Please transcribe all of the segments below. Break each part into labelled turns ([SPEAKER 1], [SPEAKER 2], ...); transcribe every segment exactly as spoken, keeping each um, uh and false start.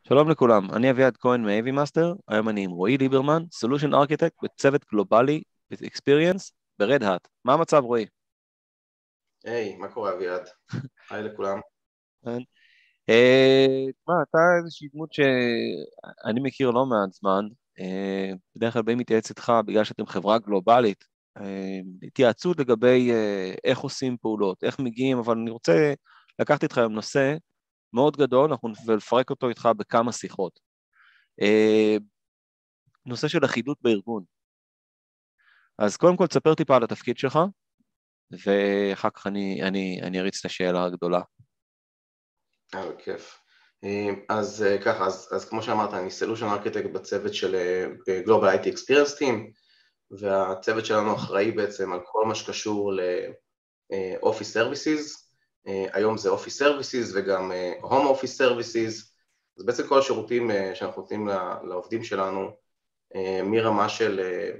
[SPEAKER 1] שלום לכולם, אני אביעד כהן מ-איי וי Master, היום אני עם רועי ליברמן, Solution Architect בצוות גלובלי ב-Experience ב-Red Hat. מה המצב רועי?
[SPEAKER 2] היי, מה קורה אביעד? היי לכולם.
[SPEAKER 1] תשמע, אתה איזושהי דמות שאני מכיר לא מעט זמן, אה, בדרך כלל באים להתייעץ איתך בגלל שאתם חברה גלובלית, אה, התייעצות לגבי אה, איך עושים פעולות, איך מגיעים, אבל אני רוצה לקחת איתך היום נושא מאוד גדול, אנחנו נפרק אותו איתך בכמה שיחות. אה, נושא של אחידות בארגון. אז קודם כל תספר טיפה על התפקיד שלך, ואחר כך אני, אני, אני אריץ את השאלה הגדולה.
[SPEAKER 2] אה, בכיף. אז ככה, אז, אז כמו שאמרת, אני Solution Architect בצוות של Global איי טי Experience Team, והצוות שלנו אחראי בעצם על כל מה שקשור ל-Office Services, היום זה Office Services וגם Home Office Services, אז בעצם כל השירותים שאנחנו נותנים לעובדים שלנו, מרמה של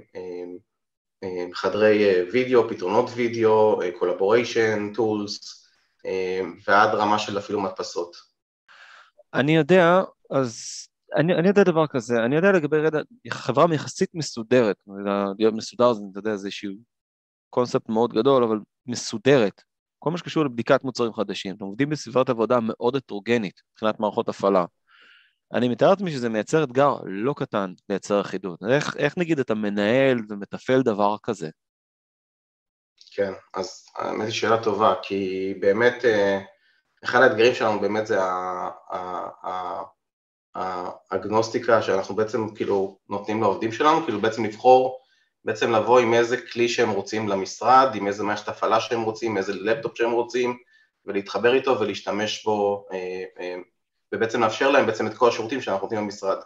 [SPEAKER 2] חדרי וידאו, פתרונות וידאו, collaboration, tools, ועד רמה של אפילו מדפסות.
[SPEAKER 1] אני יודע, אז אני, אני יודע דבר כזה, אני יודע לגבי רדע, חברה יחסית מסודרת, להיות מסודר זה, אתה יודע, זה איזשהו קונספט מאוד גדול, אבל מסודרת. כל מה שקשור לבדיקת מוצרים חדשים, אתם עובדים בסביבת עבודה מאוד הטרוגנית, מבחינת מערכות הפעלה. אני מתאר לעצמי שזה מייצר אתגר לא קטן לייצר אחידות. איך, איך נגיד אתה מנהל ומטפל דבר כזה?
[SPEAKER 2] כן, אז האמת היא שאלה טובה, כי באמת אחד האתגרים שלנו באמת זה האגנוסטיקה שאנחנו בעצם כאילו נותנים לעובדים שלנו, כאילו בעצם לבחור, בעצם לבוא עם איזה כלי שהם רוצים למשרד, עם איזה מערכת הפעלה שהם רוצים, איזה לפטופ שהם רוצים, ולהתחבר איתו ולהשתמש בו, ובעצם לאפשר להם בעצם את כל השירותים שאנחנו נותנים למשרד.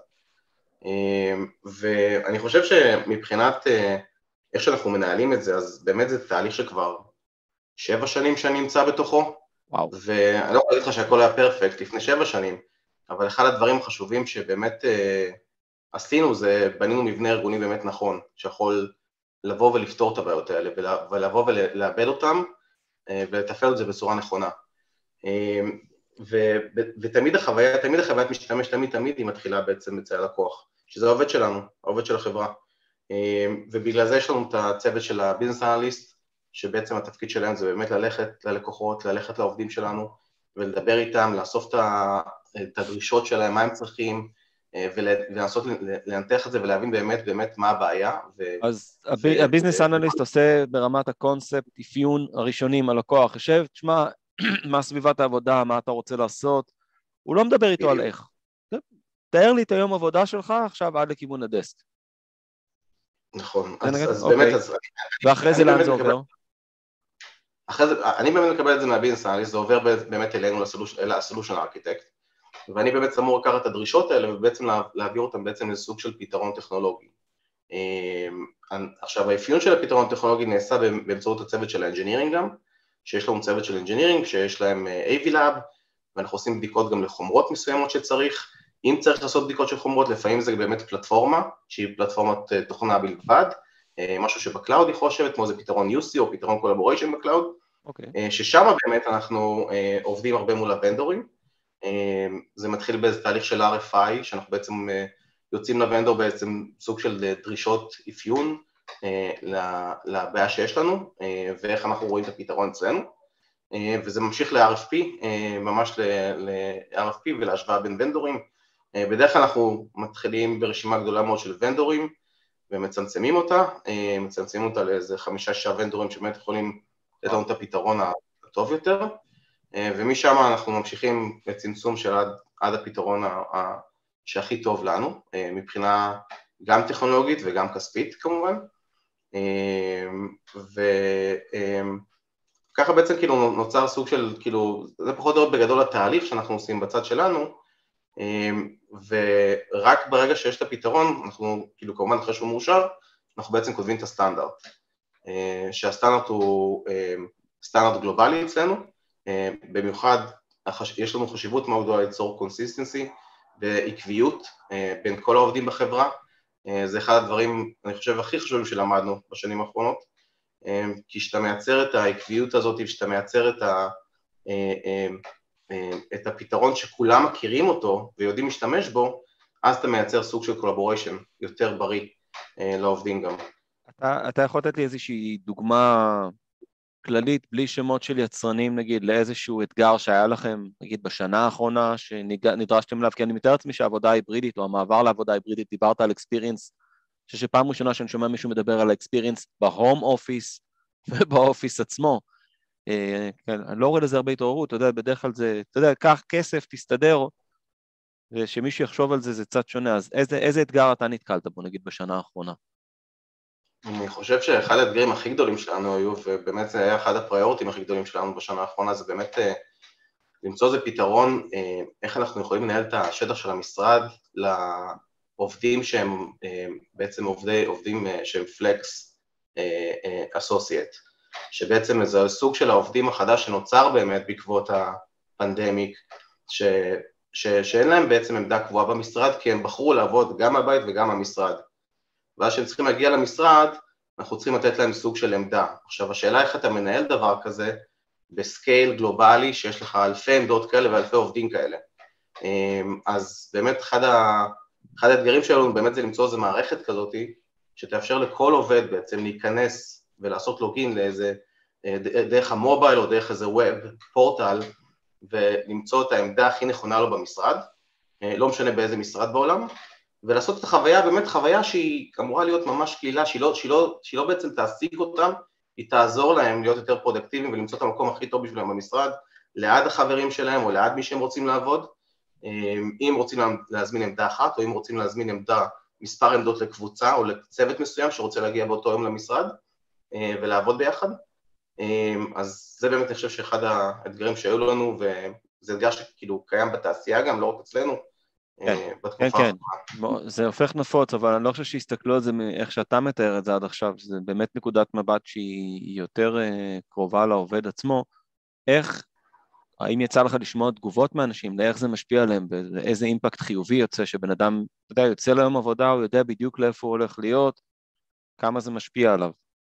[SPEAKER 2] ואני חושב שמבחינת איך שאנחנו מנהלים את זה, אז באמת זה תהליך שכבר שבע שנים שאני נמצא בתוכו,
[SPEAKER 1] וואו.
[SPEAKER 2] ואני לא יכול להגיד לך שהכל היה פרפקט לפני שבע שנים, אבל אחד הדברים החשובים שבאמת אה, עשינו זה בנינו מבנה ארגוני באמת נכון, שיכול לבוא ולפתור את הבעיות האלה, ולבוא ולאבד אותם, אה, ולתפעל את זה בצורה נכונה. אה, ו, ותמיד החוויה, תמיד החוויית משתמש, תמיד תמיד היא מתחילה בעצם אצל הלקוח, שזה העובד שלנו, העובד של החברה. ובגלל זה יש לנו את הצוות של הביזנס אנליסט, שבעצם התפקיד שלהם זה באמת ללכת ללקוחות, ללכת לעובדים שלנו, ולדבר איתם, לאסוף את הדרישות שלהם, מה הם צריכים, ולנסות לנתח את זה ולהבין באמת באמת מה הבעיה.
[SPEAKER 1] אז הביזנס אנליסט עושה ברמת הקונספט, אפיון הראשונים הלקוח, יושב, תשמע, מה סביבת העבודה, מה אתה רוצה לעשות, הוא לא מדבר איתו על איך. תאר לי את היום עבודה שלך עכשיו עד לכיוון הדסק.
[SPEAKER 2] נכון, אז באמת...
[SPEAKER 1] ואחרי זה לאן זה עובר?
[SPEAKER 2] אחרי זה, אני באמת מקבל את זה מהביזנס אנליסט, זה עובר באמת אלינו לסולושן ארכיטקט, ואני באמת אמור לקחת את הדרישות האלה ובעצם להעביר אותם בעצם לסוג של פתרון טכנולוגי. עכשיו, האפיון של הפתרון הטכנולוגי נעשה באמצעות הצוות של האנג'ינירינג גם, שיש לנו צוות של אנג'ינירינג, שיש להם איי וי Lab, ואנחנו עושים בדיקות גם לחומרות מסוימות שצריך. אם צריך לעשות בדיקות של חומרות, לפעמים זה באמת פלטפורמה, שהיא פלטפורמת תוכנה בלבד, משהו שבקלאוד יכול לשבת, כמו זה פתרון יו סי או פתרון קולבוריישן בקלאוד, okay. ששם באמת אנחנו עובדים הרבה מול הוונדורים, זה מתחיל באיזה תהליך של אר אף איי, שאנחנו בעצם יוצאים לוונדור בעצם סוג של דרישות אפיון לבעיה שיש לנו, ואיך אנחנו רואים את הפתרון אצלנו, וזה ממשיך ל-אר אף פי, ממש ל-אר אף פי ולהשוואה בין ונדורים. בדרך כלל אנחנו מתחילים ברשימה גדולה מאוד של ונדורים, ומצמצמים אותה, מצמצמים אותה לאיזה חמישה שעה ונדורים שבאמת יכולים לתת לנו את הפתרון הטוב יותר, ומשם אנחנו ממשיכים לצמצום של עד, עד הפתרון שהכי טוב לנו, מבחינה גם טכנולוגית וגם כספית כמובן, וככה בעצם כאילו נוצר סוג של, כאילו, זה פחות או יותר בגדול התהליך שאנחנו עושים בצד שלנו, ורק ברגע שיש את הפתרון, אנחנו כאילו כמובן אחרי שהוא מאושר, אנחנו בעצם כותבים את הסטנדרט, שהסטנדרט הוא סטנדרט גלובלי אצלנו, במיוחד יש לנו חשיבות מאוד גדולה ליצור קונסיסטנסי ועקביות בין כל העובדים בחברה, זה אחד הדברים, אני חושב, הכי חשובים שלמדנו בשנים האחרונות, כי שאתה מייצר את העקביות הזאת, ושאתה מייצר את ה... את הפתרון שכולם מכירים אותו ויודעים להשתמש בו, אז אתה מייצר סוג של קולבוריישן יותר בריא לעובדים גם.
[SPEAKER 1] אתה, אתה יכול לתת לי איזושהי דוגמה כללית, בלי שמות של יצרנים, נגיד, לאיזשהו אתגר שהיה לכם, נגיד, בשנה האחרונה, שנדרשתם אליו, כי אני מתאר לעצמי שהעבודה ההיברידית, או המעבר לעבודה ההיברידית, דיברת על experience, שפעם ראשונה שאני שומע מישהו מדבר על experience בהום אופיס, ובאופיס עצמו. כן, אני לא רואה לזה הרבה התעוררות, אתה יודע, בדרך כלל זה, אתה יודע, קח כסף, תסתדר, ושמישהו יחשוב על זה, זה קצת שונה. אז איזה, איזה אתגר אתה נתקלת בו, נגיד, בשנה האחרונה?
[SPEAKER 2] אני חושב שאחד האתגרים הכי גדולים שלנו היו, ובאמת זה היה אחד הפריורטים הכי גדולים שלנו בשנה האחרונה, זה באמת למצוא איזה פתרון, איך אנחנו יכולים לנהל את השטח של המשרד לעובדים שהם בעצם עובדי, עובדים שהם פלקס אסוסייט, שבעצם זה סוג של העובדים החדש שנוצר באמת בעקבות הפנדמיק, ש, ש, שאין להם בעצם עמדה קבועה במשרד, כי הם בחרו לעבוד גם מהבית וגם מהמשרד. ואז שהם צריכים להגיע למשרד, אנחנו צריכים לתת להם סוג של עמדה. עכשיו, השאלה איך אתה מנהל דבר כזה, בסקייל גלובלי, שיש לך אלפי עמדות כאלה ואלפי עובדים כאלה. אז באמת, אחד, ה... אחד האתגרים שלנו באמת זה למצוא איזו מערכת כזאת, שתאפשר לכל עובד בעצם להיכנס ולעשות לוגין לאיזה, דרך המובייל או דרך איזה ווב, פורטל, ולמצוא את העמדה הכי נכונה לו במשרד, לא משנה באיזה משרד בעולם, ולעשות את החוויה, באמת חוויה שהיא אמורה להיות ממש קהילה, שהיא לא, שהיא לא, שהיא לא בעצם תעסיק אותם, היא תעזור להם להיות יותר פרודקטיביים ולמצוא את המקום הכי טוב בשבילם במשרד, ליד החברים שלהם או ליד מי שהם רוצים לעבוד, אם רוצים להזמין עמדה אחת או אם רוצים להזמין עמדה, מספר עמדות לקבוצה או לצוות מסוים שרוצה להגיע באותו יום למשרד ולעבוד ביחד. אז זה באמת אני חושב שאחד האתגרים שהיו לנו, וזה אתגר שכאילו קיים בתעשייה גם, לא רק אצלנו,
[SPEAKER 1] כן, כן, כן, זה הופך נפוץ, אבל אני לא חושב שהסתכלו על זה מאיך שאתה מתאר את זה עד עכשיו, זה באמת נקודת מבט שהיא יותר קרובה לעובד עצמו. איך, האם יצא לך לשמוע תגובות מאנשים, לאיך זה משפיע עליהם, ואיזה אימפקט חיובי יוצא, שבן אדם, אתה יודע, יוצא ליום עבודה, הוא יודע בדיוק לאיפה הוא הולך להיות, כמה זה משפיע עליו?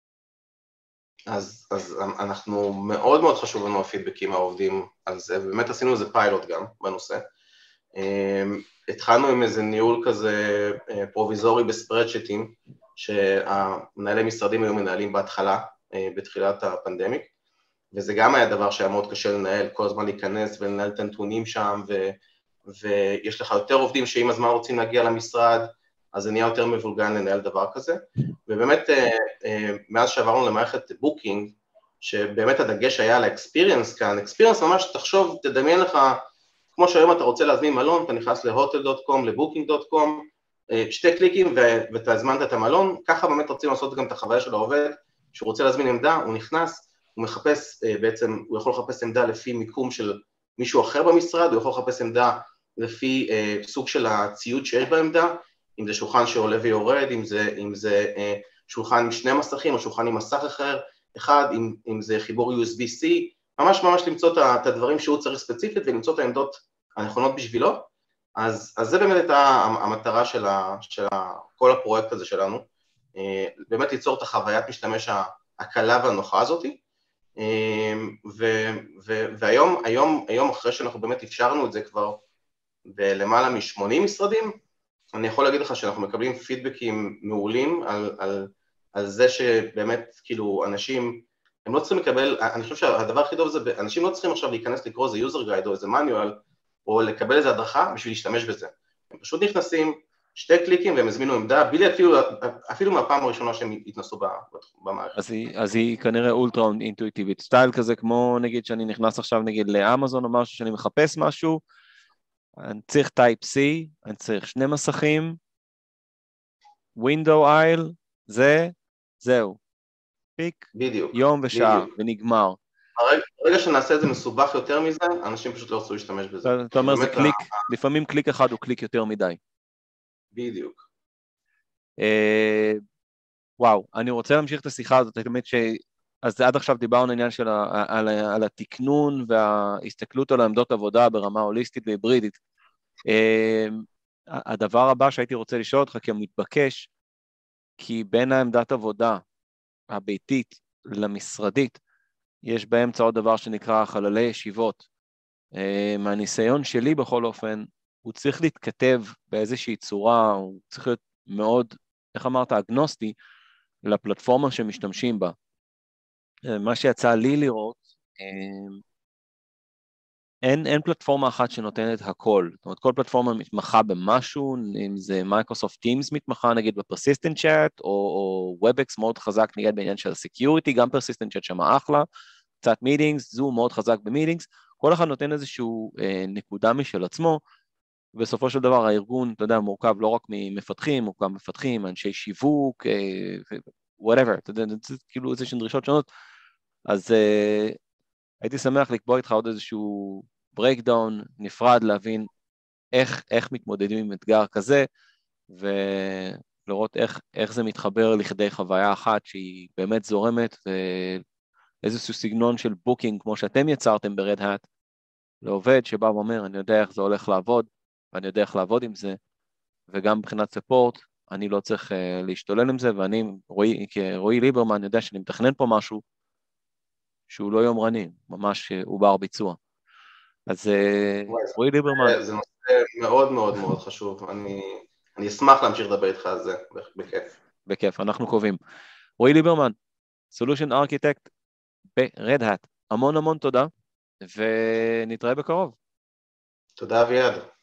[SPEAKER 2] אז, אז אנחנו מאוד מאוד חשוב לנו הפידבקים מהעובדים על זה, ובאמת עשינו איזה פיילוט גם בנושא. התחלנו עם איזה ניהול כזה פרוביזורי בספרדשיטים, שהמנהלי משרדים היו מנהלים בהתחלה, בתחילת הפנדמיק, וזה גם היה דבר שהיה מאוד קשה לנהל, כל הזמן להיכנס ולנהל את הנתונים שם, ו, ויש לך יותר עובדים שעם הזמן רוצים להגיע למשרד, אז זה נהיה יותר מבולגן לנהל דבר כזה, ובאמת מאז שעברנו למערכת בוקינג, שבאמת הדגש היה על האקספיריאנס כאן, אקספיריאנס ממש תחשוב, תדמיין לך, כמו שהיום אתה רוצה להזמין מלון, אתה נכנס להוטל דוט קום, לבוקינג דוט קום, שתי קליקים ואתה הזמנת את המלון, ככה באמת רוצים לעשות גם את החוויה של העובד, שהוא רוצה להזמין עמדה, הוא נכנס, הוא מחפש בעצם, הוא יכול לחפש עמדה לפי מיקום של מישהו אחר במשרד, הוא יכול לחפש עמדה לפי סוג של הציוד שיש בעמדה, אם זה שולחן שעולה ויורד, אם זה, אם זה שולחן עם שני מסכים או שולחן עם מסך אחר, אחד, אם, אם זה חיבור יו אס בי סי, ממש ממש למצוא את הדברים שהוא צריך ספציפית ולמצוא את העמדות הנכונות בשבילו, אז, אז זה באמת הייתה המטרה של, ה, של ה, כל הפרויקט הזה שלנו, באמת ליצור את החוויית משתמש הקלה והנוחה הזאת, ו, ו, והיום היום, היום אחרי שאנחנו באמת אפשרנו את זה כבר בלמעלה מ-שמונים משרדים, אני יכול להגיד לך שאנחנו מקבלים פידבקים מעולים על, על, על זה שבאמת כאילו אנשים, הם לא צריכים לקבל, אני חושב שהדבר הכי טוב זה, אנשים לא צריכים עכשיו להיכנס לקרוא איזה user guide או איזה manual, או לקבל איזה הדרכה בשביל להשתמש בזה. הם פשוט נכנסים שתי קליקים והם הזמינו עמדה, בלי אפילו, אפילו מהפעם הראשונה שהם התנסו במערכת.
[SPEAKER 1] אז היא, אז היא כנראה אולטרה אינטואיטיבית, סטייל כזה כמו נגיד שאני נכנס עכשיו נגיד לאמזון או משהו שאני מחפש משהו, אני צריך טייפ C, אני צריך שני מסכים, window aisle, זה, זהו. פיק,
[SPEAKER 2] בדיוק,
[SPEAKER 1] יום ושעה,
[SPEAKER 2] בדיוק.
[SPEAKER 1] ונגמר.
[SPEAKER 2] הרגע, הרגע שנעשה את זה מסובך יותר מזה, אנשים פשוט לא רצו להשתמש בזה.
[SPEAKER 1] אתה, אתה אומר זה קליק, ה... לפעמים קליק אחד הוא קליק יותר מדי.
[SPEAKER 2] בדיוק.
[SPEAKER 1] אה, וואו, אני רוצה להמשיך את השיחה הזאת, באמת ש... אז עד עכשיו דיברנו עניין של ה, על, על התקנון וההסתכלות על העמדות עבודה ברמה הוליסטית והיברידית. הדבר הבא שהייתי רוצה לשאול אותך כמתבקש, כי בין העמדת עבודה הביתית למשרדית, יש באמצע עוד דבר שנקרא חללי ישיבות. מהניסיון שלי בכל אופן, הוא צריך להתכתב באיזושהי צורה, הוא צריך להיות מאוד, איך אמרת, אגנוסטי, לפלטפורמה שמשתמשים בה. מה שיצא לי לראות, אין, אין פלטפורמה אחת שנותנת הכל. זאת אומרת, כל פלטפורמה מתמחה במשהו, אם זה מייקרוסופט טימס מתמחה נגיד בפרסיסטנט צ'אט, או, או וובקס מאוד חזק נגיד בעניין של סקיוריטי, גם פרסיסטנט צ'אט שמה אחלה, קצת מיטינגס, זום מאוד חזק במיטינגס, כל אחד נותן איזשהו אה, נקודה משל עצמו, ובסופו של דבר הארגון, אתה יודע, מורכב לא רק ממפתחים, מורכב מפתחים, אנשי שיווק, אה, whatever, אתה יודע, זה כאילו איזשהם דרישות שונות, אז אה, הייתי שמח לקבוע איתך עוד איזשהו ברייקדאון נפרד, להבין איך, איך מתמודדים עם אתגר כזה, ולראות איך, איך זה מתחבר לכדי חוויה אחת שהיא באמת זורמת, ואיזשהו סגנון של בוקינג, כמו שאתם יצרתם ברד האט, לעובד שבא ואומר, אני יודע איך זה הולך לעבוד, ואני יודע איך לעבוד עם זה, וגם מבחינת ספורט, אני לא צריך uh, להשתולל עם זה, ואני, רואי, כרועי ליברמן, יודע שאני מתכנן פה משהו, שהוא לא יומרני, ממש הוא בר ביצוע. אז רועי ליברמן.
[SPEAKER 2] זה נושא מאוד מאוד מאוד חשוב, אני, אני אשמח להמשיך לדבר איתך על זה, בכיף.
[SPEAKER 1] בכיף, אנחנו קובעים. רועי ליברמן, Solution Architect ב-Red Hat, המון המון תודה, ונתראה בקרוב.
[SPEAKER 2] תודה אביעד.